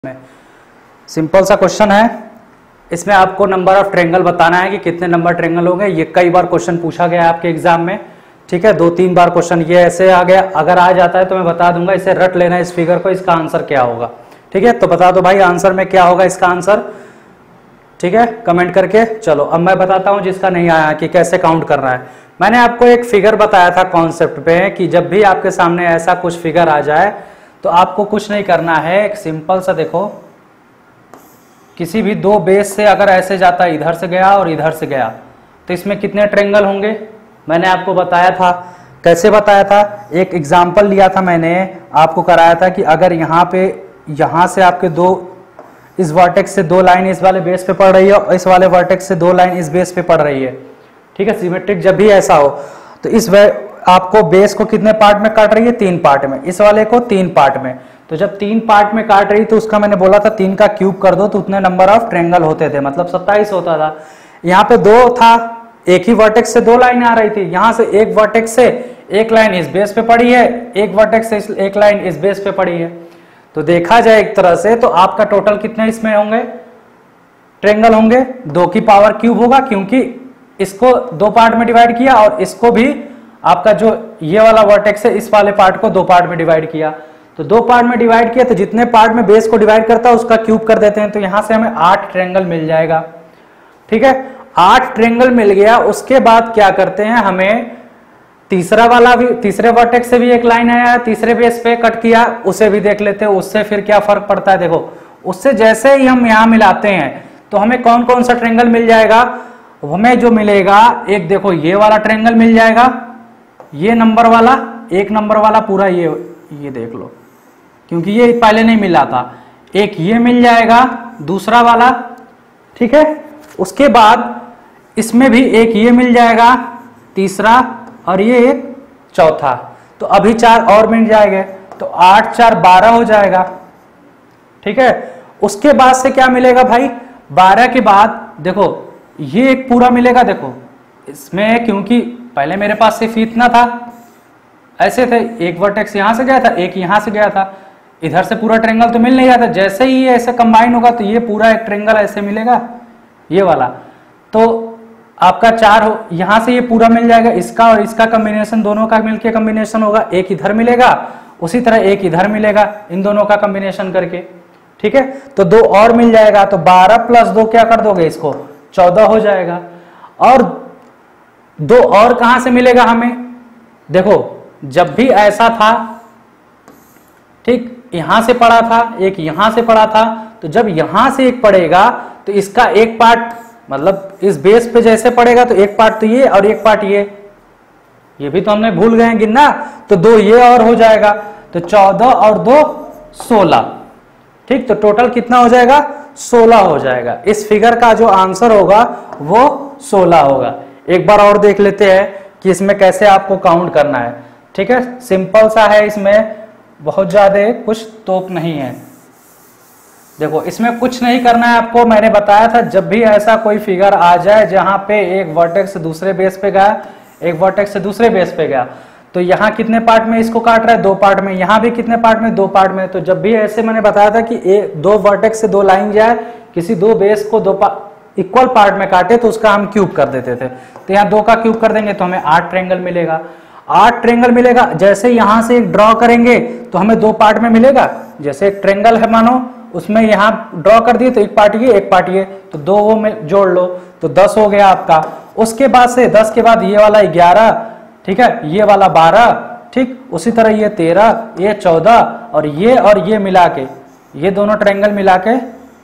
में सिंपल सा क्वेश्चन है। इसमें आपको नंबर ऑफ ट्रेंगल बताना है कि कितने नंबर ट्रेंगल होंगे। ये कई बार क्वेश्चन पूछा गया है आपके एग्जाम में, ठीक है। 2-3 बार क्वेश्चन ये ऐसे आ गया। अगर आ जाता है तो मैं बता दूंगा, इसे रट लेना इस फिगर को, इसका आंसर क्या होगा, ठीक है। तो बता दो भाई आंसर में क्या होगा इसका आंसर, ठीक है, कमेंट करके। चलो अब मैं बताता हूं जिसका नहीं आया कि कैसे काउंट करना है। मैंने आपको एक फिगर बताया था कॉन्सेप्ट पे कि जब भी आपके सामने ऐसा कुछ फिगर आ जाए तो आपको कुछ नहीं करना है। एक सिंपल सा देखो, किसी भी दो बेस से अगर ऐसे जाता है, इधर से गया और इधर से गया, तो इसमें कितने ट्रेंगल होंगे मैंने आपको बताया था। कैसे बताया था, एक एग्जाम्पल लिया था मैंने, आपको कराया था कि अगर यहाँ पे, यहाँ से आपके दो, इस वर्टेक्स से दो लाइन इस वाले बेस पे पड़ रही है और इस वाले वर्टेक्स से दो लाइन इस बेस पे पड़ रही है, ठीक है। सिमेट्रिक जब भी ऐसा हो तो इस आपको बेस को कितने पार्ट में काट रही है, 3 पार्ट में, इस वाले को 3 पार्ट में। तो जब 3 पार्ट में काट रही तो उसका मैंने बोला था 3 का क्यूब कर दो तो उतने नंबर ऑफ ट्रेंगल होते थे, मतलब 27 होता था। यहाँ पे 2 था, एक ही वर्टेक्स से 2 लाइन आ रही थी। यहाँ से एक वर्टेक्स से एक लाइन इस बेस पे पड़ी है, एक वर्टेक्स से एक लाइन इस बेस पे पड़ी है। तो देखा जाए एक तरह से तो आपका टोटल कितने इसमें होंगे, ट्रेंगल होंगे, 2 की पावर क्यूब होगा, क्योंकि इसको 2 पार्ट में डिवाइड किया और इसको भी आपका जो ये वाला वर्टेक्स है इस वाले पार्ट को 2 पार्ट में डिवाइड किया। तो 2 पार्ट में डिवाइड किया तो जितने पार्ट में बेस को डिवाइड करता है उसका क्यूब कर देते हैं। तो यहां से हमें 8 ट्रेंगल मिल जाएगा, ठीक है। 8 ट्रेंगल मिल गया। उसके बाद क्या करते हैं, हमें तीसरा वाला भी, तीसरे वर्टेक्स से भी एक लाइन आया, तीसरे बेस पे कट किया, उसे भी देख लेते हैं। उससे फिर क्या फर्क पड़ता है, देखो उससे जैसे ही हम यहां मिलाते हैं तो हमें कौन कौन सा ट्रेंगल मिल जाएगा। हमें जो मिलेगा, एक देखो ये वाला ट्रेंगल मिल जाएगा, ये नंबर वाला, एक नंबर वाला पूरा ये देख लो, क्योंकि ये पहले नहीं मिला था। एक ये मिल जाएगा, दूसरा वाला, ठीक है। उसके बाद इसमें भी एक ये मिल जाएगा, तीसरा, और ये एक चौथा। तो अभी 4 और मिल जाएंगे, तो 8 4 12 हो जाएगा, ठीक है। उसके बाद से क्या मिलेगा भाई, 12 के बाद देखो ये एक पूरा मिलेगा। देखो इसमें, क्योंकि पहले मेरे पास सिर्फ इतना था, ऐसे थे, एक वर्टेक्स यहां से गया था, एक यहां से गया था, इधर से पूरा ट्रेंगल तो मिल नहीं रहा था। जैसे ही ये ऐसे कंबाइन होगा तो ये पूरा एक ट्रेंगल ऐसे मिलेगा, ये वाला। तो आपका 4 हो, यहां से ये पूरा मिल जाएगा, इसका और इसका कॉम्बिनेशन, दोनों का मिलके कॉम्बिनेशन होगा। एक इधर मिलेगा, उसी तरह एक इधर मिलेगा, इन दोनों का कॉम्बिनेशन करके, ठीक है। तो 2 और मिल जाएगा, तो 12 + 2 क्या कर दोगे, इसको 14 हो जाएगा। और 2 और कहां से मिलेगा हमें, देखो जब भी ऐसा था, ठीक, यहां से पड़ा था, एक यहां से पड़ा था, तो जब यहां से एक पड़ेगा तो इसका एक पार्ट, मतलब इस बेस पे जैसे पड़ेगा तो एक पार्ट तो ये और एक पार्ट ये भी तो हमने भूल गए गिनना, तो 2 ये और हो जाएगा। तो 14 और 2 16, ठीक। तो टोटल कितना हो जाएगा, 16 हो जाएगा। इस फिगर का जो आंसर होगा वो 16 होगा। एक बार और देख लेते हैं कि इसमें कैसे आपको काउंट करना है, ठीक है। सिंपल सा है, इसमें बहुत ज्यादा कुछ तोप नहीं है। देखो इसमें कुछ नहीं करना है आपको, मैंने बताया था जब भी ऐसा कोई फिगर आ जाए जहां पे एक वर्टेक्स से दूसरे बेस पे गया, एक वर्टेक्स से दूसरे बेस पे गया, तो यहाँ कितने पार्ट में इसको काट रहा है, 2 पार्ट में, यहाँ भी कितने पार्ट में, 2 पार्ट में। तो जब भी ऐसे मैंने बताया था कि 2 वर्टेक्स से 2 लाइन जाए, किसी 2 बेस को 2 इक्वल पार्ट में काटे तो उसका हम क्यूब कर देते थे। तो यहाँ 2 का क्यूब कर देंगे तो हमें 8 ट्रेंगल मिलेगा। 8 ट्रेंगल मिलेगा। जैसे यहां से एक ड्रॉ करेंगे तो हमें 2 पार्ट में मिलेगा। जैसे एक ट्रेंगल है मानो, उसमें यहां ड्रॉ कर दिए तो एक पार्ट ये, एक पार्ट ये, तो 2 वो में जोड़ लो तो 10 हो गया आपका। उसके बाद से 10 के बाद ये वाला 11, ठीक है, ये वाला 12, ठीक। उसी तरह ये 13, ये 14 और ये मिला के, ये दोनों ट्रेंगल मिला के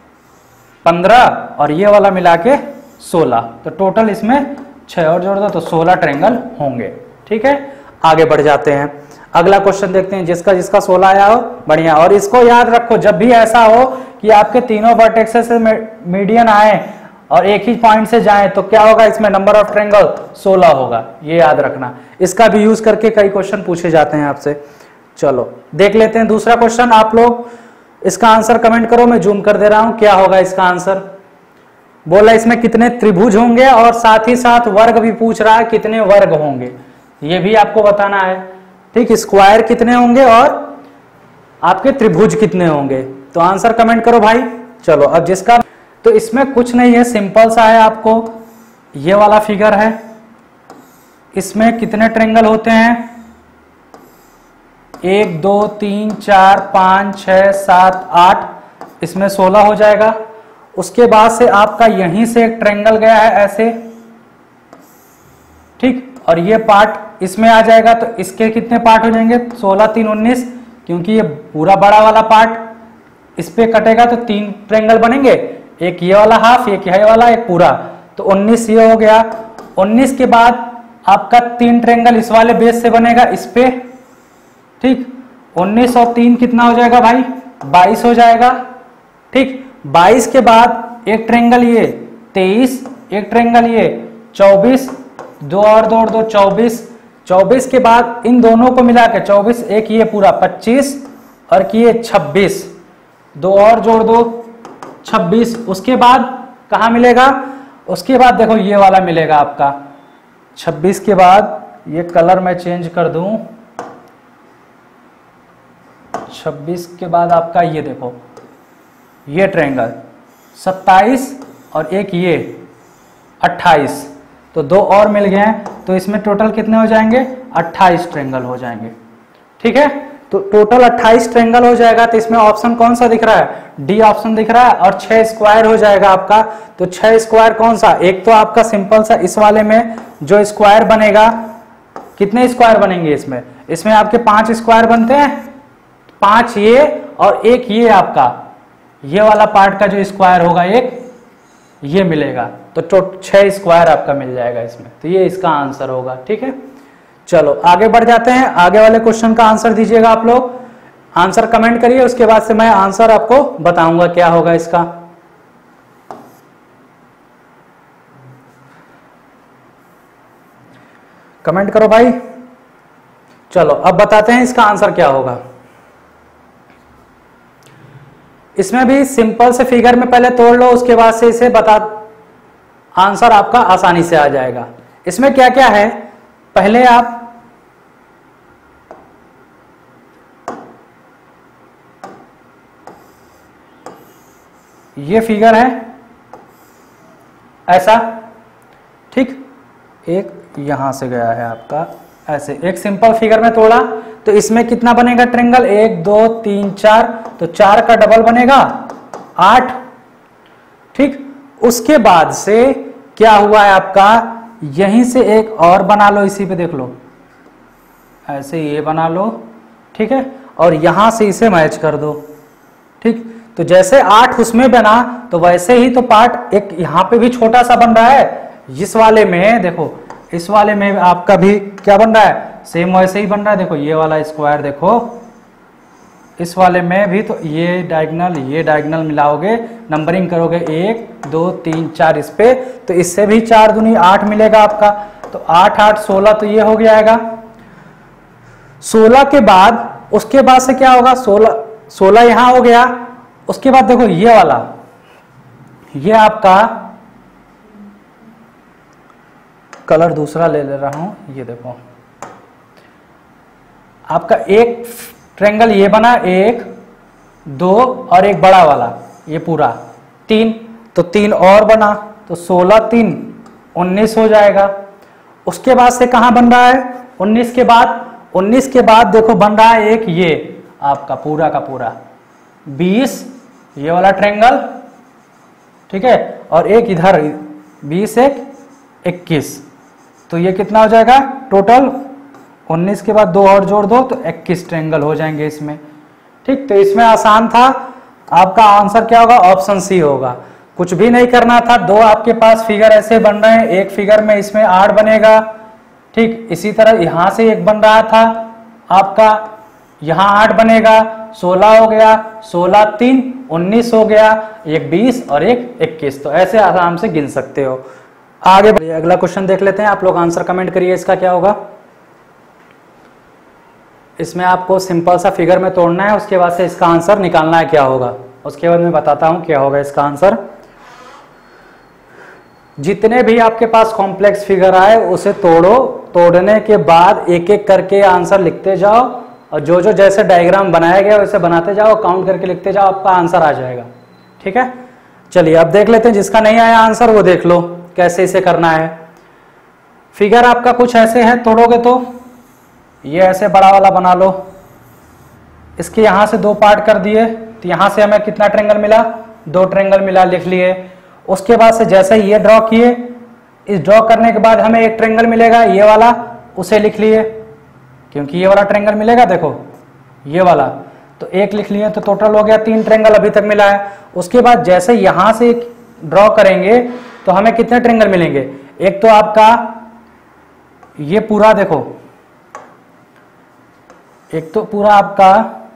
15 और ये वाला मिला के 16। तो टोटल इसमें 6 और जोड़ दो तो 16 ट्रेंगल होंगे, ठीक है। आगे बढ़ जाते हैं, अगला क्वेश्चन देखते हैं। जिसका 16 आया हो बढ़िया। और इसको याद रखो, जब भी ऐसा हो कि आपके तीनों वर्टेक्सेस से मीडियन आए और एक ही पॉइंट से जाएं तो क्या होगा, इसमें नंबर ऑफ ट्रेंगल 16 होगा, ये याद रखना। इसका भी यूज करके कई क्वेश्चन पूछे जाते हैं आपसे। चलो देख लेते हैं दूसरा क्वेश्चन। आप लोग इसका आंसर कमेंट करो, मैं जूम कर दे रहा हूं, क्या होगा इसका आंसर। बोला इसमें कितने त्रिभुज होंगे और साथ ही साथ वर्ग भी पूछ रहा है, कितने वर्ग होंगे ये भी आपको बताना है, ठीक। स्क्वायर कितने होंगे और आपके त्रिभुज कितने होंगे। तो आंसर कमेंट करो भाई। चलो अब जिसका, तो इसमें कुछ नहीं है, सिंपल सा है। आपको ये वाला फिगर है, इसमें कितने ट्रायंगल होते हैं? 1 2 3 4 5 6 7 8, इसमें 16 हो जाएगा। उसके बाद से आपका यहीं से एक ट्रायंगल गया है ऐसे, ठीक, और ये पार्ट इसमें आ जाएगा। तो इसके कितने पार्ट हो जाएंगे? 16 3 19, क्योंकि ये पूरा बड़ा वाला पार्ट इस पे कटेगा तो 3 ट्रायंगल बनेंगे, एक ये वाला हाफ, एक ये वाला, एक पूरा। तो 19 ये हो गया। 19 के बाद आपका 3 ट्रायंगल इस वाले बेस से बनेगा इस पे, ठीक। 19 और 3 कितना हो जाएगा भाई? 22 हो जाएगा, ठीक। 22 के बाद एक ट्रायंगल ये 23, एक ट्रायंगल ये 24, 2 और 2 और 2 24। 24 के बाद इन दोनों को मिला के 24, एक ये पूरा 25 और किए 26, 2 और जोड़ दो 26। उसके बाद कहाँ मिलेगा? उसके बाद देखो ये वाला मिलेगा आपका 26 के बाद, ये कलर मैं चेंज कर दूं, 26 के बाद आपका ये देखो ये ट्रायंगल 27 और एक ये 28, तो 2 और मिल गए हैं। तो इसमें टोटल कितने हो जाएंगे? 28 ट्रायंगल हो जाएंगे, ठीक है। तो टोटल 28 ट्रायंगल हो जाएगा। तो इसमें ऑप्शन कौन सा दिख रहा है? डी ऑप्शन दिख रहा है। और 6 स्क्वायर हो जाएगा आपका। तो 6 स्क्वायर कौन सा? एक तो आपका सिंपल सा इस वाले में जो स्क्वायर बनेगा, कितने स्क्वायर बनेंगे इसमें? इसमें आपके 5 स्क्वायर बनते हैं, 5 ये और एक ये आपका ये वाला पार्ट का जो स्क्वायर होगा एक ये मिलेगा। तो 6 स्क्वायर आपका मिल जाएगा इसमें। तो ये इसका आंसर होगा, ठीक है। चलो आगे बढ़ जाते हैं। आगे वाले क्वेश्चन का आंसर दीजिएगा आप लोग, आंसर कमेंट करिए, उसके बाद से मैं आंसर आपको बताऊंगा क्या होगा इसका। कमेंट करो भाई। चलो अब बताते हैं इसका आंसर क्या होगा। इसमें भी सिंपल से फिगर में पहले तोड़ लो, उसके बाद से इसे बता, आंसर आपका आसानी से आ जाएगा। इसमें क्या क्या है, पहले आप ये फिगर है ऐसा, ठीक, एक यहां से गया है आपका ऐसे, एक सिंपल फिगर में तोड़ा तो इसमें कितना बनेगा ट्रायंगल? 1 2 3 4, तो 4 का डबल बनेगा 8, ठीक। उसके बाद से क्या हुआ है आपका, यहीं से एक और बना लो, इसी पे देख लो, ऐसे ये बना लो, ठीक है, और यहां से इसे मैच कर दो, ठीक। तो जैसे 8 उसमें बना तो वैसे ही तो पार्ट एक यहां पे भी छोटा सा बन रहा है, इस वाले में देखो, इस वाले में आपका भी क्या बन रहा है? सेम वैसे ही बन रहा है। देखो ये वाला स्क्वायर देखो, इस वाले में भी तो ये डायगोनल मिलाओगे, नंबरिंग करोगे 1 2 3 4 इस पे, तो इससे भी 4 दूनी 8 मिलेगा आपका। तो 8 8 16, तो ये हो जाएगा 16 के बाद, उसके बाद से क्या होगा? 16 यहां हो गया। उसके बाद देखो ये वाला, ये आपका कलर दूसरा ले रहा हूं, ये देखो आपका एक ट्रायंगल ये बना, 1 2 और एक बड़ा वाला ये पूरा 3, तो 3 और बना, तो 16 3 19 हो जाएगा। उसके बाद से कहां बन रहा है? 19 के बाद देखो बन रहा है एक ये आपका पूरा का पूरा 20, ये वाला ट्रायंगल, ठीक है, और एक इधर 20 1 21, तो ये कितना हो जाएगा टोटल? 19 के बाद 2 और जोड़ दो तो 21 ट्रायंगल हो जाएंगे इसमें, ठीक। तो इसमें आसान था, आपका आंसर क्या होगा? ऑप्शन सी होगा। कुछ भी नहीं करना था, 2 आपके पास फिगर ऐसे बन रहे हैं, एक फिगर में इसमें 8 बनेगा, ठीक। इसी तरह यहां से एक बन रहा था आपका, यहां 8 बनेगा, 16 हो गया, 16 3 19 हो गया, एक 20 और एक 21, तो ऐसे आराम से गिन सकते हो। आगे बढ़िए, अगला क्वेश्चन देख लेते हैं। आप लोग आंसर कमेंट करिए इसका क्या होगा। इसमें आपको सिंपल सा फिगर में तोड़ना है, उसके बाद से इसका आंसर निकालना है क्या होगा, उसके बाद मैं बताता हूं क्या होगा इसका आंसर। जितने भी आपके पास कॉम्प्लेक्स फिगर आए उसे तोड़ो, तोड़ने के बाद एक एक करके आंसर लिखते जाओ, और जो जो जैसे डायग्राम बनाया गया वैसे बनाते जाओ, काउंट करके लिखते जाओ, आपका आंसर आ जाएगा। ठीक है, चलिए अब देख लेते हैं, जिसका नहीं आया आंसर वो देख लो कैसे इसे करना है। फिगर आपका कुछ ऐसे है, तोड़ोगे तो ये ऐसे बड़ा वाला बना लो, इसके यहां से 2 पार्ट कर दिए, तो यहां से हमें कितना ट्रायंगल मिला, 2 ट्रायंगल मिला, लिख लिए। उसके बाद से जैसे ये ड्रॉ किए, इस ड्रॉ करने के बाद हमें एक ट्रायंगल मिलेगा ये वाला, उसे लिख लिए, क्योंकि ये वाला ट्रायंगल मिलेगा, देखो ये वाला, तो एक लिख लिए, तो टोटल हो गया 3 ट्रायंगल अभी तक मिला है। उसके बाद जैसे यहां से ड्रॉ करेंगे तो हमें कितने ट्रायंगल मिलेंगे, एक तो आपका ये पूरा देखो, एक तो पूरा आपका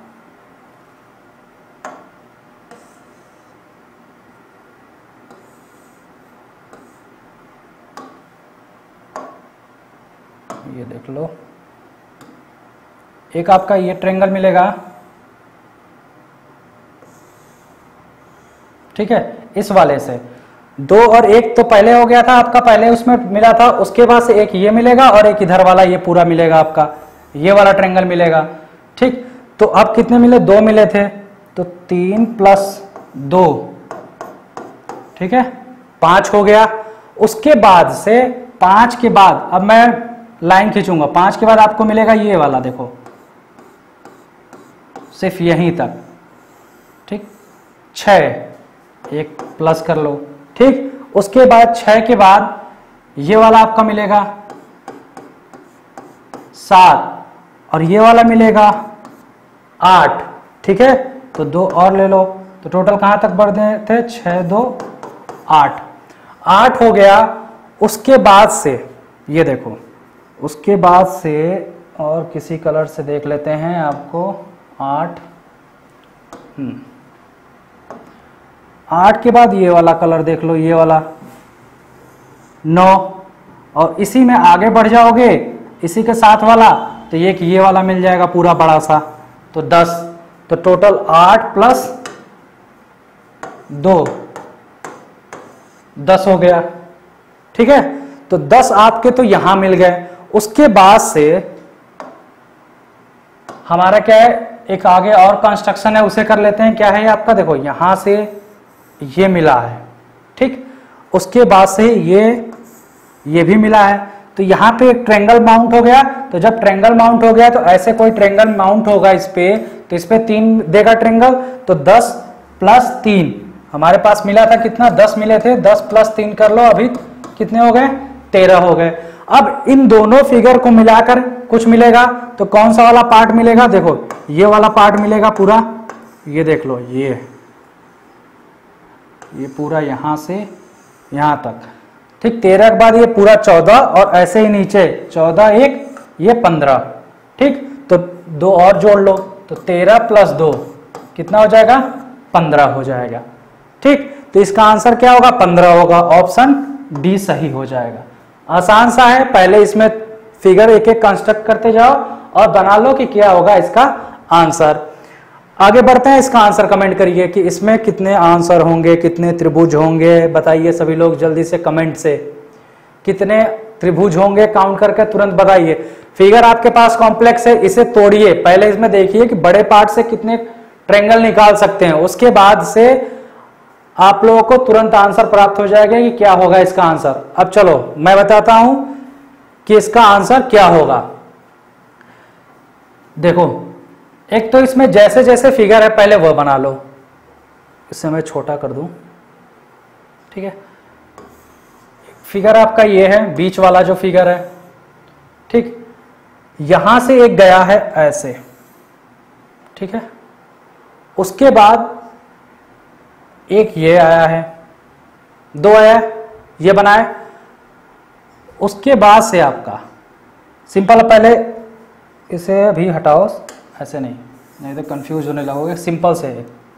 ये देख लो, एक आपका ये ट्रायंगल मिलेगा, ठीक है, इस वाले से 2 और 1 तो पहले हो गया था आपका, पहले उसमें मिला था, उसके बाद से एक ये मिलेगा और एक इधर वाला ये पूरा मिलेगा आपका, ये वाला ट्रायंगल मिलेगा। ठीक, तो अब कितने मिले, 2 मिले थे, तो 3 + 2, ठीक है, 5 हो गया। उसके बाद से 5 के बाद अब मैं लाइन खींचूंगा, 5 के बाद आपको मिलेगा ये वाला, देखो सिर्फ यहीं तक, ठीक, 6, एक प्लस कर लो, ठीक। उसके बाद 6 के बाद ये वाला आपका मिलेगा 7 और ये वाला मिलेगा 8, ठीक है, तो 2 और ले लो, तो टोटल कहां तक बढ़ गए थे, 6, 2, 8, 8 हो गया। उसके बाद से ये देखो, उसके बाद से और किसी कलर से देख लेते हैं आपको, 8, 8 के बाद ये वाला कलर देख लो, ये वाला 9, और इसी में आगे बढ़ जाओगे, इसी के साथ वाला, तो ये वाला मिल जाएगा पूरा बड़ा सा, तो 10, तो टोटल 8 + 2 10 हो गया, ठीक है। तो 10 आपके तो यहां मिल गए। उसके बाद से हमारा क्या है, एक आगे और कंस्ट्रक्शन है, उसे कर लेते हैं। क्या है ये आपका, देखो यहां से ये मिला है, ठीक, उसके बाद से ये भी मिला है, तो यहां पे एक ट्रायंगल माउंट हो गया। तो जब ट्रायंगल माउंट हो गया तो ऐसे कोई ट्रायंगल माउंट होगा इस पे, तो इस पे 3 देगा ट्रायंगल, तो 10 + 3 हमारे पास मिला था, कितना, 10 मिले थे, 10 + 3 कर लो, अभी कितने हो गए, 13 हो गए। अब इन दोनों फिगर को मिलाकर कुछ मिलेगा, तो कौन सा वाला पार्ट मिलेगा, देखो ये वाला पार्ट मिलेगा पूरा, ये देख लो, ये पूरा यहां से यहां तक, ठीक। 13 के बाद ये पूरा 14 और ऐसे ही नीचे 14, 1, ये 15, ठीक। तो 2 और जोड़ लो, तो 13 + 2 कितना हो जाएगा, 15 हो जाएगा, ठीक। तो इसका आंसर क्या होगा, 15 होगा, ऑप्शन डी सही हो जाएगा। आसान सा है, पहले इसमें फिगर एक एक कंस्ट्रक्ट करते जाओ और बना लो कि क्या होगा इसका आंसर। आगे बढ़ते हैं, इसका आंसर कमेंट करिए कि इसमें कितने आंसर होंगे, कितने त्रिभुज होंगे, बताइए सभी लोग जल्दी से कमेंट से, कितने त्रिभुज होंगे काउंट करके तुरंत बताइए। फिगर आपके पास कॉम्प्लेक्स है, इसे तोड़िए, पहले इसमें देखिए कि बड़े पार्ट से कितने ट्रायंगल निकाल सकते हैं, उसके बाद से आप लोगों को तुरंत आंसर प्राप्त हो जाएगा कि क्या होगा इसका आंसर। अब चलो मैं बताता हूं कि इसका आंसर क्या होगा। देखो, एक तो इसमें जैसे जैसे फिगर है पहले वो बना लो, इसे मैं छोटा कर दूं, ठीक है। फिगर आपका ये है, बीच वाला जो फिगर है, ठीक, यहां से एक गया है ऐसे, ठीक है, उसके बाद एक ये आया है, 2 आया, ये बनाए, उसके बाद से आपका सिंपल, पहले इसे अभी हटाओ, ऐसे नहीं तो कंफ्यूज होने लगोगे, सिंपल से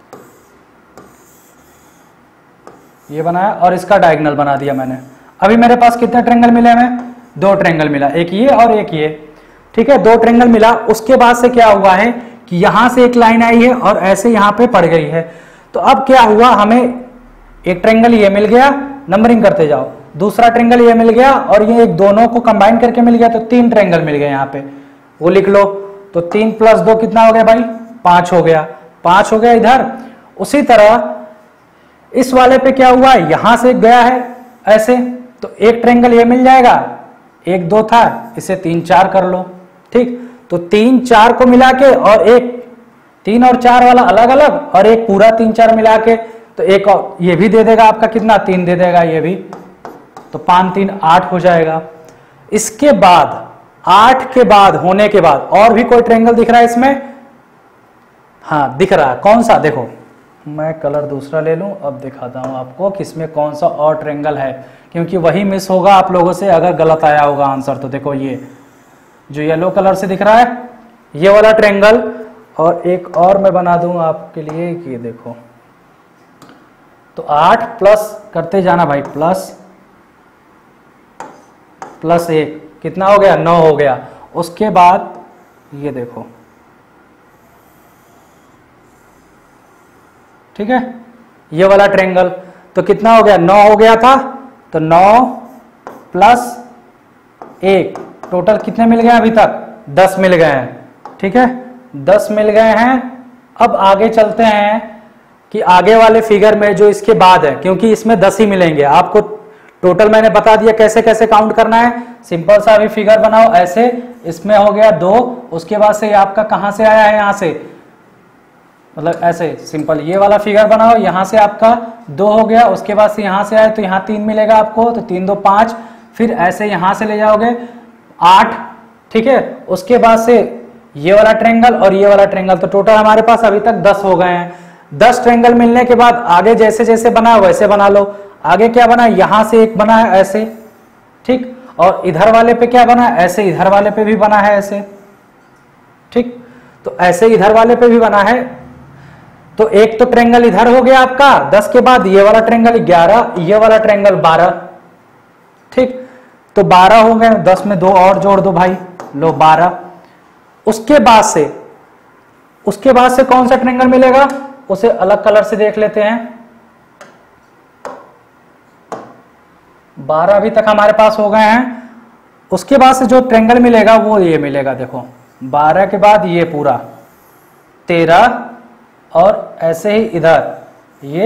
ये बनाया और इसका डायगोनल बना दिया मैंने। अभी मेरे पास कितने ट्रायंगल मिले हमें, 2 ट्रायंगल मिला, एक ये और एक ये, ठीक है, 2 ट्रायंगल मिला। उसके बाद से क्या हुआ है कि यहां से एक लाइन आई है और ऐसे यहां पे पड़ गई है, तो अब क्या हुआ, हमें एक ट्रायंगल ये मिल गया, नंबरिंग करते जाओ, दूसरा ट्रायंगल ये मिल गया और ये एक दोनों को कंबाइन करके मिल गया, तो 3 ट्रायंगल मिल गए यहाँ पे, वो लिख लो। तो 3 प्लस 2 कितना हो गया भाई, 5 हो गया, 5 हो गया इधर। उसी तरह इस वाले पे क्या हुआ, यहां से गया है ऐसे, तो एक ट्रायंगल ये मिल जाएगा, 1 2 था, इसे 3 4 कर लो, ठीक। तो 3 4 को मिला के और एक 3 और 4 वाला अलग अलग और एक पूरा 3 4 मिला के, तो एक और ये भी दे देगा आपका कितना, 3 दे देगा ये भी, तो 5 3 8 हो जाएगा। इसके बाद 8 के बाद होने के बाद और भी कोई ट्रायंगल दिख रहा है इसमें, हाँ दिख रहा है, कौन सा, देखो मैं कलर दूसरा ले लूं, अब दिखाता हूं आपको कि इसमें कौन सा और ट्रायंगल है, क्योंकि वही मिस होगा आप लोगों से अगर गलत आया होगा आंसर। तो देखो ये जो येलो कलर से दिख रहा है ये वाला ट्रायंगल, और एक और मैं बना दूं आपके लिए, ये देखो, तो 8 प्लस करते जाना भाई, प्लस प्लस 1 कितना हो गया, 9 हो गया। उसके बाद ये देखो, ठीक है, ये वाला ट्रायंगल, तो कितना हो गया, 9 हो गया था, तो 9 प्लस 1 टोटल कितने मिल गए अभी तक, 10 मिल गए हैं, ठीक है, 10 मिल गए हैं। अब आगे चलते हैं कि आगे वाले फिगर में जो इसके बाद है, क्योंकि इसमें 10 ही मिलेंगे आपको, टोटल मैंने बता दिया कैसे कैसे काउंट करना है। सिंपल सा अभी फिगर बनाओ ऐसे, इसमें हो गया 2, उसके बाद से आपका कहां से आया है, यहां से, मतलब ऐसे सिंपल ये वाला फिगर बनाओ, यहां से आपका 2 हो गया, उसके बाद से यहां से आए तो यहां 3 मिलेगा आपको, तो 3 2 5, फिर ऐसे यहां से ले जाओगे 8, ठीक है। उसके बाद से ये वाला ट्रायंगल और ये वाला ट्रायंगल, तो टोटल हमारे पास अभी तक 10 हो गए हैं। 10 ट्रायंगल मिलने के बाद आगे जैसे जैसे बना वैसे बना लो। आगे क्या बना, यहां से एक बना है ऐसे, ठीक, और इधर वाले पे क्या बना है ऐसे, इधर वाले पे भी बना है ऐसे, ठीक, तो ऐसे इधर वाले पे भी बना है। तो एक तो ट्रायंगल इधर हो गया आपका 10 के बाद, ये वाला ट्रायंगल 11, ये वाला ट्रायंगल 12, ठीक, तो 12 हो गए, 10 में 2 और जोड़ दो भाई, लो 12। उसके बाद से कौन सा ट्रायंगल मिलेगा, उसे अलग कलर से देख लेते हैं। 12 अभी तक हमारे पास हो गए हैं। उसके बाद से जो ट्रायंगल मिलेगा वो ये मिलेगा, देखो 12 के बाद ये पूरा 13, और ऐसे ही इधर ये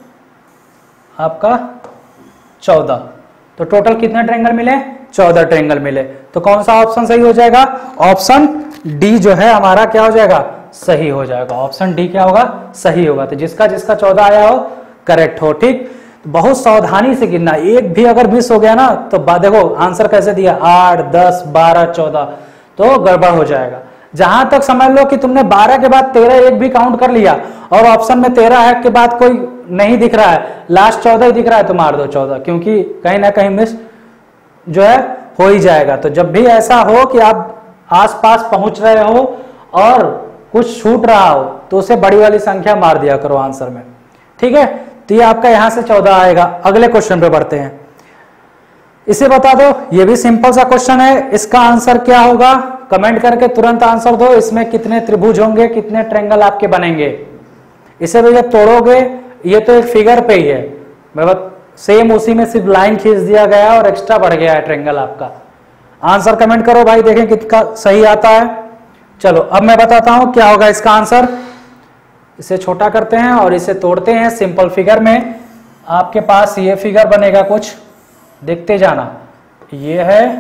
आपका 14, तो टोटल कितने ट्रायंगल मिले, 14 ट्रायंगल मिले। तो कौन सा ऑप्शन सही हो जाएगा, ऑप्शन डी जो है हमारा क्या हो जाएगा, सही हो जाएगा। ऑप्शन डी क्या होगा, सही होगा। तो जिसका जिसका 14 आया हो करेक्ट हो, ठीक। बहुत सावधानी से गिनना, एक भी अगर मिस हो गया ना तो देखो आंसर कैसे दिया, 8 10 12 14, तो गड़बड़ हो जाएगा। जहां तक समझ लो कि तुमने 12 के बाद 13 एक भी काउंट कर लिया और ऑप्शन में 13 है के बाद कोई नहीं दिख रहा है, लास्ट 14 ही दिख रहा है, तो मार दो 14, क्योंकि कहीं ना कहीं मिस जो है हो ही जाएगा। तो जब भी ऐसा हो कि आप आसपास पहुंच रहे हो और कुछ छूट रहा हो तो उसे बड़ी वाली संख्या मार दिया करो आंसर में, ठीक है। तो ये आपका यहां से 14 आएगा। अगले क्वेश्चन पे बढ़ते हैं। इसे बता दो, ये भी सिंपल सा क्वेश्चन है, इसका आंसर क्या होगा कमेंट करके तुरंत आंसर दो। इसमें कितने त्रिभुज होंगे, कितने ट्रायंगल आपके बनेंगे। इसे भी जब तोड़ोगे, ये तो एक फिगर पे ही है, मैं सेम उसी में सिर्फ लाइन खींच दिया गया और एक्स्ट्रा बढ़ गया है ट्रायंगल आपका। आंसर कमेंट करो भाई, देखें कितना सही आता है। चलो अब मैं बताता हूं क्या होगा इसका आंसर। इसे छोटा करते हैं और इसे तोड़ते हैं सिंपल फिगर में। आपके पास ये फिगर बनेगा कुछ, देखते जाना, ये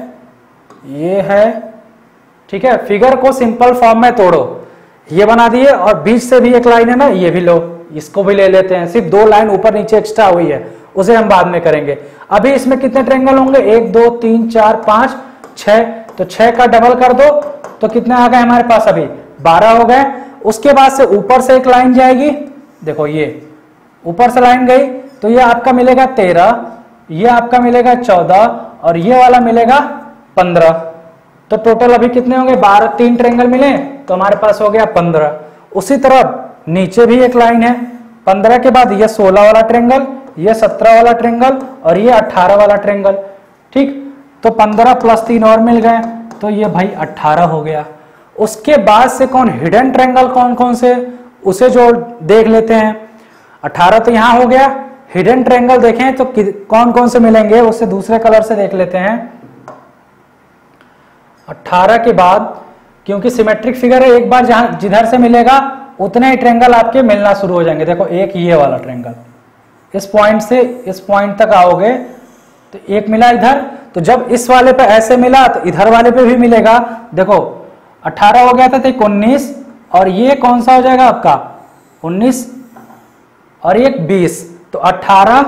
है, ठीक है। फिगर को सिंपल फॉर्म में तोड़ो, ये बना दिए और बीच से भी एक लाइन है ना, ये भी लो, इसको भी ले लेते हैं। सिर्फ 2 लाइन ऊपर नीचे एक्स्ट्रा हुई है, उसे हम बाद में करेंगे। अभी इसमें कितने ट्रायंगल होंगे, 1 2 3 4 5 6, तो 6 का डबल कर दो तो कितने आ गए हमारे पास, अभी 12 हो गए। उसके बाद से ऊपर से एक लाइन जाएगी, देखो ये ऊपर से लाइन गई, तो ये आपका मिलेगा 13, ये आपका मिलेगा 14 और ये वाला मिलेगा 15। तो टोटल अभी कितने होंगे, 12, 3 ट्रायंगल मिले तो हमारे पास हो गया 15। उसी तरह नीचे भी एक लाइन है, 15 के बाद ये 16 वाला ट्रायंगल, ये 17 वाला ट्रायंगल और ये 18 वाला ट्रायंगल, ठीक। तो 15 प्लस 3 और मिल गए, तो ये भाई 18 हो गया। उसके बाद से कौन हिडन ट्रायंगल कौन कौन से, उसे जो देख लेते हैं। 18 तो यहां हो गया, हिडन ट्रायंगल देखें तो कौन कौन से मिलेंगे, उसे दूसरे कलर से देख लेते हैं। 18 के बाद क्योंकि सिमेट्रिक फिगर है, एक बार जहां जिधर से मिलेगा उतने ही ट्रायंगल आपके मिलना शुरू हो जाएंगे। देखो एक ये वाला ट्रायंगल, इस पॉइंट से इस पॉइंट तक आओगे तो एक मिला इधर, तो जब इस वाले पे ऐसे मिला तो इधर वाले पे भी मिलेगा। देखो 18 हो गया था तो 19, और ये कौन सा हो जाएगा आपका 19 और एक 20, तो 18,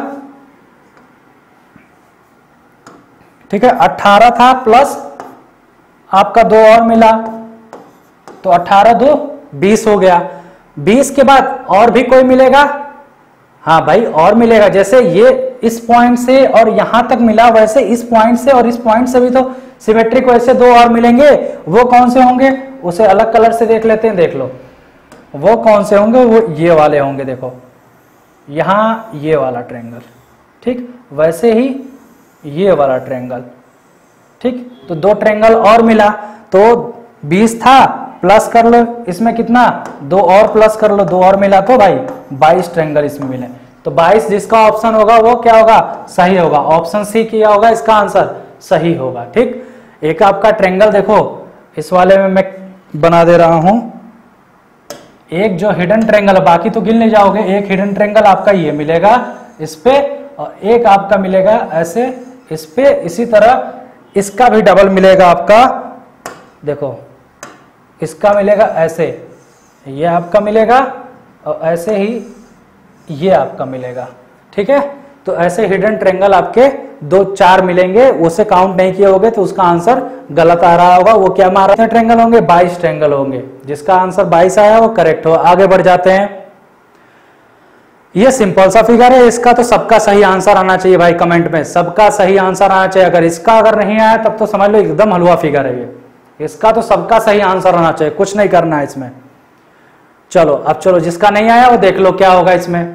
ठीक है 18 था प्लस आपका 2 और मिला, तो 18 2 20 हो गया। 20 के बाद और भी कोई मिलेगा, हाँ भाई और मिलेगा, जैसे ये इस पॉइंट से और यहां तक मिला, वैसे इस पॉइंट से और इस पॉइंट से भी तो सिमेट्रिक वैसे 2 और मिलेंगे। वो कौन से होंगे, उसे अलग कलर से देख लेते हैं, देख लो वो कौन से होंगे, वो ये वाले होंगे। देखो यहां ये वाला ट्रायंगल, ठीक वैसे ही ये वाला ट्रायंगल, ठीक तो 2 ट्रायंगल और मिला, तो 20 था प्लस कर लो इसमें कितना 2 और प्लस कर लो, 2 और मिला तो भाई 22 ट्रायंगल इसमें मिले। तो 22 जिसका ऑप्शन होगा वो क्या होगा, सही होगा। ऑप्शन सी किया होगा इसका आंसर सही होगा। ठीक, एक आपका ट्रायंगल देखो इस वाले में मैं बना दे रहा हूं, एक जो हिडन ट्रायंगल, बाकी तो गिन ले जाओगे, एक हिडन ट्रायंगल आपका ये मिलेगा इस पे, और एक आपका मिलेगा ऐसे इस पे, इसी तरह इसका भी डबल मिलेगा आपका, देखो इसका मिलेगा ऐसे, ये आपका मिलेगा और ऐसे ही ये आपका मिलेगा। ठीक है, तो ऐसे हिडन ट्रायंगल आपके 2 4 मिलेंगे, उसे काउंट नहीं किए होगे तो उसका आंसर गलत आ रहा होगा। वो क्या मार रहे ट्रायंगल होंगे, 22 ट्रायंगल होंगे, जिसका आंसर 22 आया वो करेक्ट हो। आगे बढ़ जाते हैं, ये सिंपल सा फिगर है, इसका तो सबका सही आंसर आना चाहिए भाई, कमेंट में सबका सही आंसर आना चाहिए। अगर इसका अगर नहीं आया तब तो समझ लो एकदम हलवा फिगर है ये, इसका तो सबका सही आंसर आना चाहिए, कुछ नहीं करना है इसमें। चलो अब चलो जिसका नहीं आया वो देख लो क्या होगा इसमें।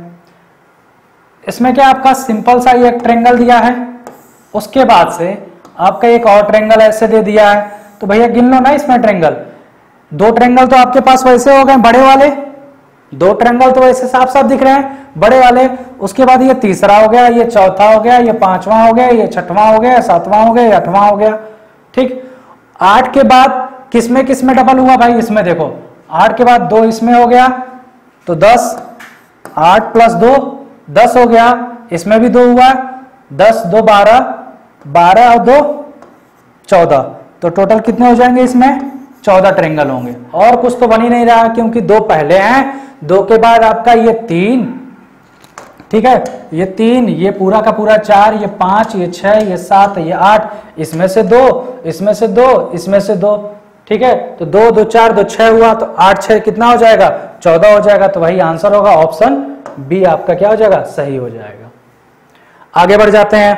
इसमें क्या आपका सिंपल सा ये एक ट्रायंगल दिया है, उसके बाद से आपका एक और ट्रायंगल ऐसे दे दिया है, तो भैया गिन लो ना इसमें ट्रायंगल। 2 ट्रायंगल तो आपके पास वैसे हो गए बड़े वाले, 2 ट्रायंगल तो वैसे साफ साफ दिख रहे हैं बड़े वाले। उसके बाद ये तीसरा हो गया, ये चौथा हो गया, ये 5वां हो गया, ये 6वां हो गया, 7वां हो गया, 8वां हो गया। ठीक, 8 के बाद किसमें किसमें डबल हुआ भाई, इसमें देखो 8 के बाद 2 इसमें हो गया तो 10, 8 + 2 10 हो गया, इसमें भी 2 हुआ, 10 2 12, 12 और 2 14, तो टोटल कितने हो जाएंगे इसमें 14 ट्रायंगल होंगे। और कुछ तो बन ही नहीं रहा क्योंकि 2 पहले हैं, 2 के बाद आपका ये 3, ठीक है ये 3, ये पूरा का पूरा 4, ये 5, ये 6, ये 7, ये 8, इसमें से 2, इसमें से 2, इसमें से 2। ठीक है, तो 2 2 4 2 6 हुआ, तो 8 6 कितना हो जाएगा 14 हो जाएगा। तो वही आंसर होगा, ऑप्शन बी आपका क्या हो जाएगा, सही हो जाएगा। आगे बढ़ जाते हैं,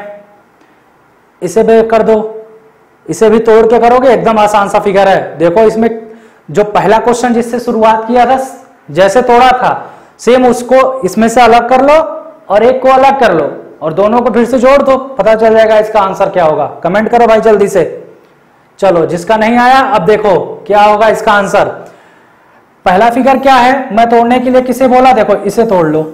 इसे भी कर दो, इसे भी तोड़ के करोगे, एकदम आसान सा फिगर है। देखो इसमें जो पहला क्वेश्चन जिससे शुरुआत किया था, जैसे तोड़ा था सेम उसको इसमें से अलग कर लो और एक को अलग कर लो और दोनों को फिर से जोड़ दो, पता चल जाएगा इसका आंसर क्या होगा। कमेंट करो भाई जल्दी से। चलो जिसका नहीं आया अब देखो क्या होगा इसका आंसर। पहला फिगर क्या है, मैं तोड़ने के लिए किसे बोला, देखो इसे तोड़ लो,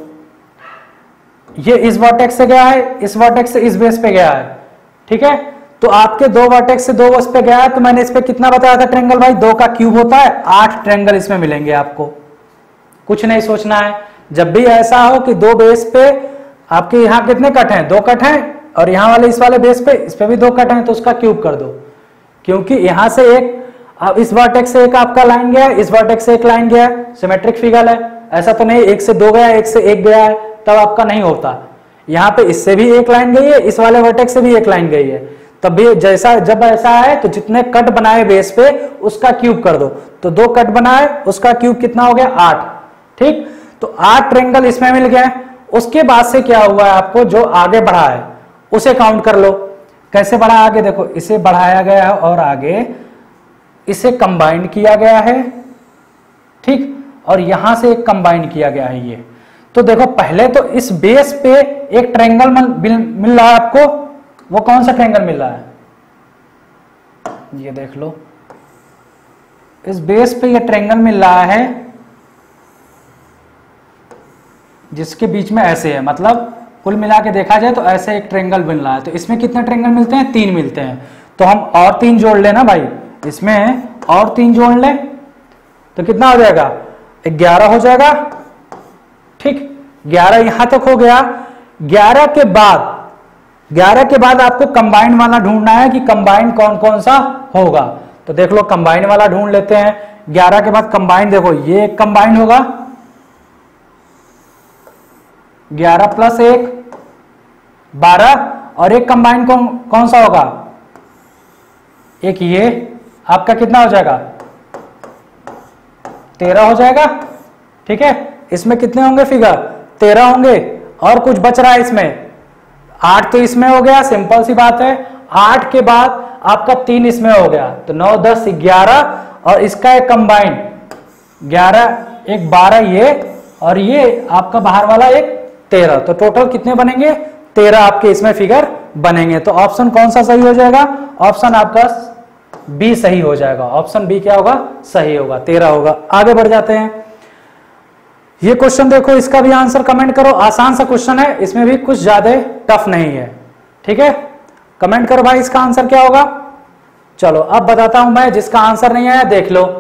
ये इस वर्टेक्स से गया है, इस वर्टेक्स से इस बेस पे गया है। ठीक है, तो आपके 2 वर्टेक्स से 2 बेस पे गया है, तो मैंने इस पे कितना बताया था ट्रायंगल भाई, 2 का क्यूब होता है, 8 ट्रायंगल इसमें मिलेंगे आपको। कुछ नहीं सोचना है, जब भी ऐसा हो कि 2 बेस पे आपके यहाँ कितने कट हैं, 2 कट हैं, और यहाँ वाले इस वाले बेस पे इस पे भी 2 कट हैं, तो उसका क्यूब कर दो। क्योंकि यहां से एक, अब इस वर्टेक्स से एक आपका लाइन गया है, इस वर्टेक्स से एक लाइन गया है, सिमेट्रिक फिगर है, ऐसा तो नहीं 1 से 2 गया, 1 से 1 गया है, तब आपका नहीं होता। यहाँ पे इससे भी एक लाइन गई है, इस वाले वर्टेक्स से भी एक लाइन गई है, तब भी जैसा जब ऐसा है तो जितने कट बनाए बेस पे उसका क्यूब कर दो। तो 2 कट बनाए, उसका क्यूब कितना हो गया 8। ठीक, तो 8 ट्रायंगल इसमें मिल गए। उसके बाद से क्या हुआ है, आपको जो आगे बढ़ा है उसे काउंट कर लो। कैसे बढ़ा आगे, देखो इसे बढ़ाया गया है और आगे इसे कंबाइन किया गया है। ठीक, और यहां से एक कंबाइन किया गया है ये। तो देखो पहले तो इस बेस पे एक ट्रायंगल मिल रहा है आपको, वो कौन सा ट्रायंगल मिल रहा है, ये देख लो, इस बेस पे ये ट्रायंगल मिल रहा है जिसके बीच में ऐसे है, मतलब कुल मिला के देखा जाए तो ऐसे एक ट्रायंगल मिल रहा है। तो इसमें कितने ट्रायंगल मिलते हैं, 3 मिलते हैं, तो हम और 3 जोड़ लेना भाई, इसमें और 3 जोड़ लें तो कितना हो जाएगा, 11 हो जाएगा। ठीक, 11 यहां तक हो गया। 11 के बाद आपको कंबाइंड वाला ढूंढना है कि कंबाइंड कौन कौन सा होगा। तो देख लो कंबाइंड वाला ढूंढ लेते हैं। 11 के बाद कंबाइंड देखो, ये कंबाइंड होगा 11 प्लस 1 12, और एक कंबाइंड कौन सा होगा, एक ये आपका कितना हो जाएगा 13 हो जाएगा। ठीक है, इसमें कितने होंगे फिगर 13 होंगे, और कुछ बच रहा है इसमें 8 तो इसमें हो गया, सिंपल सी बात है। 8 के बाद आपका 3 इसमें हो गया, तो 9 10 11, और इसका एक कंबाइंड 11 एक 12 ये, और ये आपका बाहर वाला एक 13, तो टोटल कितने बनेंगे 13 आपके इसमें फिगर बनेंगे। तो ऑप्शन कौन सा सही हो जाएगा, ऑप्शन आपका बी सही हो जाएगा। ऑप्शन बी क्या होगा, सही होगा, 13 होगा। आगे बढ़ जाते हैं। ये क्वेश्चन देखो, इसका भी आंसर कमेंट करो। आसान सा क्वेश्चन है, इसमें भी कुछ ज्यादा टफ नहीं है। ठीक है, कमेंट करो भाई इसका आंसर क्या होगा। चलो अब बताता हूं मैं, जिसका आंसर नहीं आया देख लो।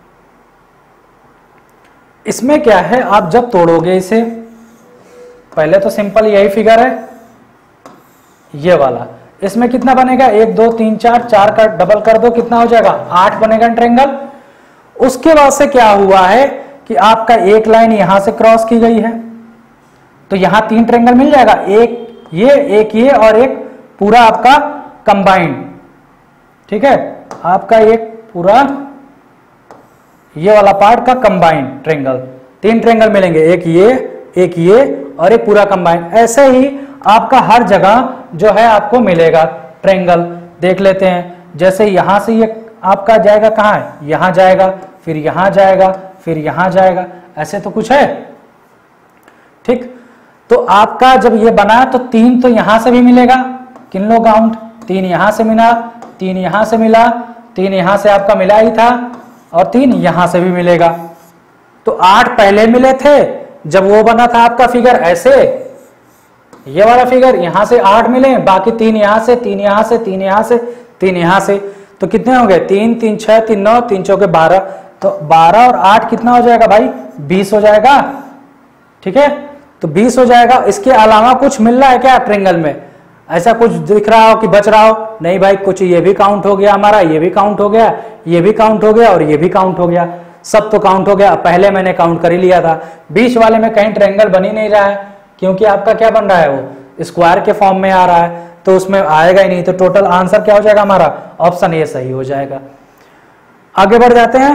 इसमें क्या है, आप जब तोड़ोगे इसे, पहले तो सिंपल यही फिगर है ये वाला, इसमें कितना बनेगा 1 2 3 4, 4 का डबल कर दो कितना हो जाएगा 8 बनेगा ट्रायंगल। उसके बाद से क्या हुआ है कि आपका एक लाइन यहां से क्रॉस की गई है, तो यहां 3 ट्रायंगल मिल जाएगा, एक ये और एक पूरा आपका कंबाइंड। ठीक है, आपका एक पूरा ये वाला पार्ट का कंबाइंड ट्रायंगल, 3 ट्रायंगल मिलेंगे, एक ये और एक पूरा कंबाइंड। ऐसे ही आपका हर जगह जो है आपको मिलेगा ट्रायंगल। देख लेते हैं, जैसे यहां से ये आपका जाएगा कहां है, यहां जाएगा, फिर यहां जाएगा, फिर यहां जाएगा, ऐसे तो कुछ है। ठीक, तो आपका जब ये बना तो 3 तो यहां से भी मिलेगा, किन लो काउंट, 3 यहां से मिला, 3 यहां से मिला, 3 यहां से आपका मिला ही था, और 3 यहां से भी मिलेगा। तो 8 पहले मिले थे जब वो बना था आपका फिगर ऐसे, ये वाला फिगर, यहां से 8 मिले, बाकी 3 यहां से, 3 यहां से, 3 यहां से, 3 यहां से, तो कितने हो गए 3 3 6 3 9, 3 चौके 12, तो 12 और 8 कितना हो जाएगा भाई 20 हो जाएगा। ठीक है, तो 20 हो जाएगा। इसके अलावा कुछ मिल रहा है क्या ट्रायंगल में, ऐसा कुछ दिख रहा हो कि बच रहा हो, नहीं भाई, कुछ ये भी काउंट हो गया हमारा, ये भी काउंट हो गया, ये भी काउंट हो गया, और ये भी काउंट हो गया, सब तो काउंट हो गया। पहले मैंने काउंट कर ही लिया था, बीच वाले में कहीं ट्रायंगल बन ही नहीं रहा है, क्योंकि आपका क्या बन रहा है वो स्क्वायर के फॉर्म में आ रहा है, तो उसमें आएगा ही नहीं। तो टोटल आंसर क्या हो जाएगा हमारा, ऑप्शन ए सही हो जाएगा। आगे बढ़ जाते हैं।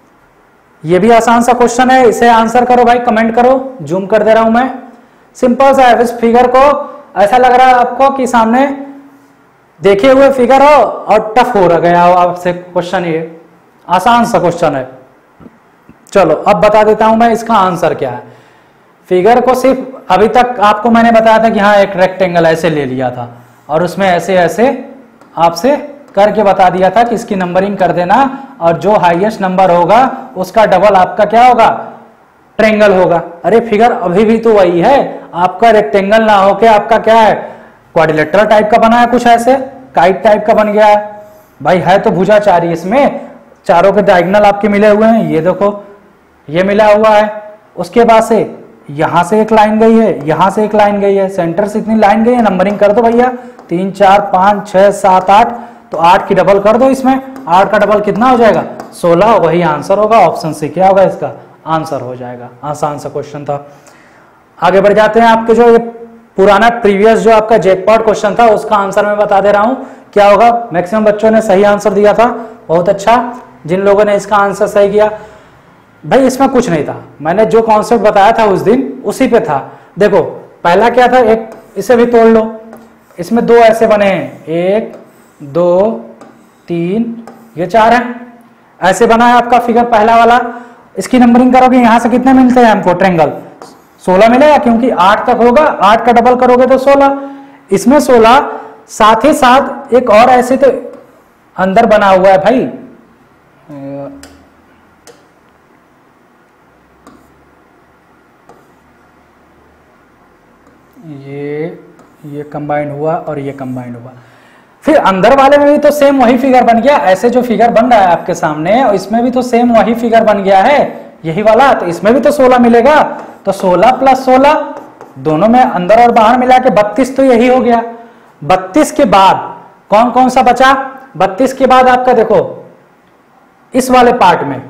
ये भी आसान सा क्वेश्चन है, इसे आंसर करो भाई, कमेंट करो, जूम कर दे रहा हूं मैं। सिंपल सा है, इस फिगर को ऐसा लग रहा है आपको कि सामने देखे हुए फिगर हो और टफ हो रहा गया हो आपसे क्वेश्चन, ये आसान सा क्वेश्चन है। चलो अब बता देता हूं मैं इसका आंसर क्या है। फिगर को सिर्फ अभी तक आपको मैंने बताया था कि हाँ एक रेक्टेंगल ऐसे ले लिया था, और उसमें ऐसे ऐसे आपसे करके बता दिया था कि इसकी नंबरिंग कर देना, और जो हाईएस्ट नंबर होगा उसका डबल आपका क्या होगा ट्रायंगल होगा। अरे फिगर अभी भी तो वही है, आपका रेक्टेंगल ना होके आपका क्या है क्वाड्रिलेटरल टाइप का बना है, कुछ ऐसे काइट टाइप का बन गया है भाई, है तो भुजाचारी, इसमें चारों के डायगोनल आपके मिले हुए हैं, ये देखो ये मिला हुआ है। उसके बाद से यहां से एक लाइन गई है, यहां से एक लाइन गई है, सेंटर से इतनी लाइन गई है, नंबरिंग कर दो भैया 3 4 5 6 7 8, तो 8 की डबल कर दो इसमें, 8 का डबल कितना हो जाएगा 16, वही आंसर होगा। ऑप्शन सी क्या होगा इसका आंसर हो जाएगा। आसान सा क्वेश्चन था। आगे बढ़ जाते हैं। आपके जो ये पुराना प्रीवियस जो आपका जैकपॉट क्वेश्चन था उसका आंसर मैं बता दे रहा हूं क्या होगा। मैक्सिमम बच्चों ने सही आंसर दिया था, बहुत अच्छा। जिन लोगों ने इसका आंसर सही किया, भाई इसमें कुछ नहीं था, मैंने जो कॉन्सेप्ट बताया था उस दिन उसी पे था। देखो पहला क्या था, एक इसे भी तोड़ लो, इसमें 2 ऐसे बने हैं, 1 2 3, ये 4 है, ऐसे बना है आपका फिगर पहला वाला। इसकी नंबरिंग करोगे यहां से कितने मिलते हैं हमको ट्रायंगल 16 मिलेगा, क्योंकि 8 तक होगा, 8 का डबल करोगे तो 16, इसमें 16, साथ ही साथ एक और ऐसे तो अंदर बना हुआ है भाई, ये कंबाइन हुआ और ये कंबाइन हुआ। फिर अंदर वाले में भी तो सेम वही फिगर बन गया, ऐसे जो फिगर बन रहा है आपके सामने इसमें भी तो सेम वही फिगर बन गया है, यही वाला। तो इसमें भी तो 16 मिलेगा, तो 16 + 16 दोनों में अंदर और बाहर मिला के 32 तो यही हो गया। 32 के बाद कौन कौन सा बचा? 32 के बाद आपका देखो इस वाले पार्ट में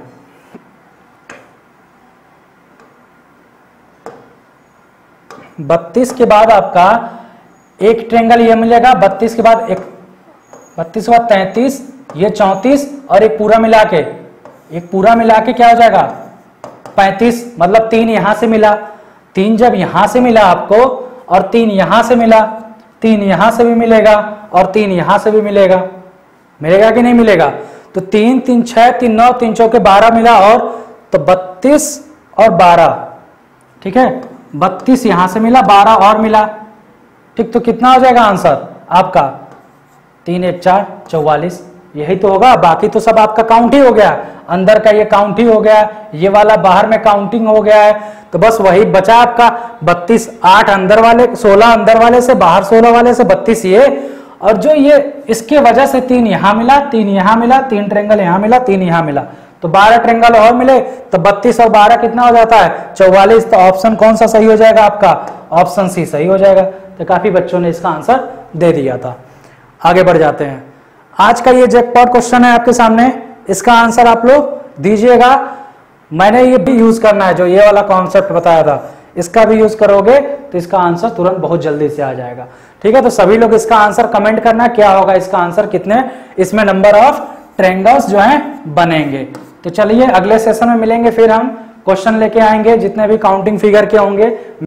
32 के बाद आपका एक ट्रेंगल ये मिलेगा, 32 के बाद एक 32 के बाद 33, ये 34 और एक पूरा मिला के क्या हो जाएगा 35, मतलब 3 यहां से मिला। 3 जब यहां से मिला आपको और 3 यहां से मिला, 3 यहां से भी मिलेगा और 3 यहां से भी मिलेगा, मिलेगा कि नहीं मिलेगा? तो 3 3 6 3 9 3 चौके 12 मिला, और तो 32 और 12, ठीक है, 32 यहां से मिला, 12 और मिला, ठीक। तो कितना हो जाएगा आंसर आपका? 3 1 4 44, यही तो होगा। बाकी तो सब आपका काउंट ही हो गया, अंदर का ये काउंट ही हो गया, ये वाला बाहर में काउंटिंग हो गया है। तो बस वही बचा आपका 32, 8 अंदर वाले, 16 अंदर वाले से, बाहर 16 वाले से 32 ये, और जो ये इसके वजह से 3 यहां मिला, 3 यहां मिला, 3 ट्रेंगल यहां मिला, 3 यहां मिला, तो 12 ट्रेंगल और मिले, तो 32 और 12 कितना हो जाता है 44। तो ऑप्शन कौन सा सही हो जाएगा आपका? ऑप्शन सी सही हो जाएगा। तो काफी बच्चों ने इसका आंसर दे दिया था। आगे बढ़ जाते हैं। आज का ये जैकपॉट क्वेश्चन है आपके सामने, इसका आंसर आप लोग दीजिएगा। मैंने ये भी यूज करना है, जो ये वाला कॉन्सेप्ट बताया था, इसका भी यूज करोगे तो इसका आंसर तुरंत बहुत जल्दी से आ जाएगा, ठीक है। तो सभी लोग इसका आंसर कमेंट करना, क्या होगा इसका आंसर, कितने इसमें नंबर ऑफ ट्रायंगल्स जो हैं बनेंगे। तो चलिए अगले सेशन में मिलेंगे, फिर हम क्वेश्चन लेके आएंगे जितने भी काउंटिंग फिगर के होंगे।